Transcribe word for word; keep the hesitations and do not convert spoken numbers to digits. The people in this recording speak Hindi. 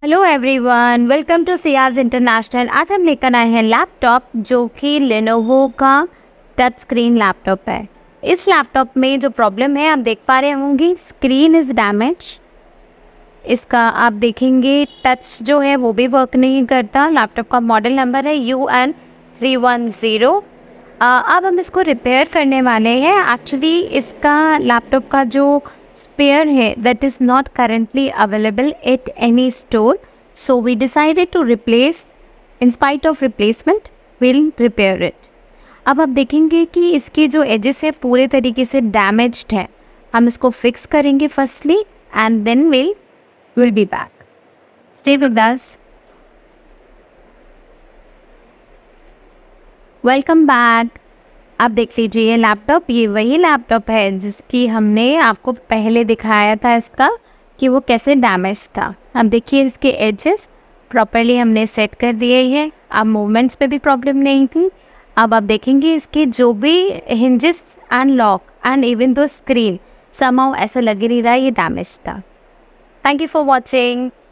हेलो एवरीवन, वेलकम टू सियाज इंटरनेशनल। आज हम लेकर आए हैं लैपटॉप जो कि लेनोवो का टच स्क्रीन लैपटॉप है। इस लैपटॉप में जो प्रॉब्लम है आप देख पा रहे होंगे, स्क्रीन इज़ डैमेज। इसका आप देखेंगे टच जो है वो भी वर्क नहीं करता। लैपटॉप का मॉडल नंबर है U N three one zero. अब हम इसको रिपेयर करने वाले हैं। एक्चुअली इसका लैपटॉप का जो spare है that is not currently available at any store, so we decided to replace. In spite of replacement we'll repair it. अब आप देखेंगे कि इसके जो एजेस है पूरे तरीके से डैमेज्ड है। हम इसको फिक्स करेंगे firstly and then we'll will be back. Stay with us. Welcome back. आप देख लीजिए ये लैपटॉप, ये वही लैपटॉप है जिसकी हमने आपको पहले दिखाया था इसका कि वो कैसे डैमेज था। अब देखिए इसके एजेस प्रॉपर्ली हमने सेट कर दिए हैं। अब मूवमेंट्स पे भी प्रॉब्लम नहीं थी। अब आप देखेंगे इसके जो भी hinges and lock and even though screen somehow ऐसा लग ही नहीं रहा ये डैमेज था। Thank you for watching.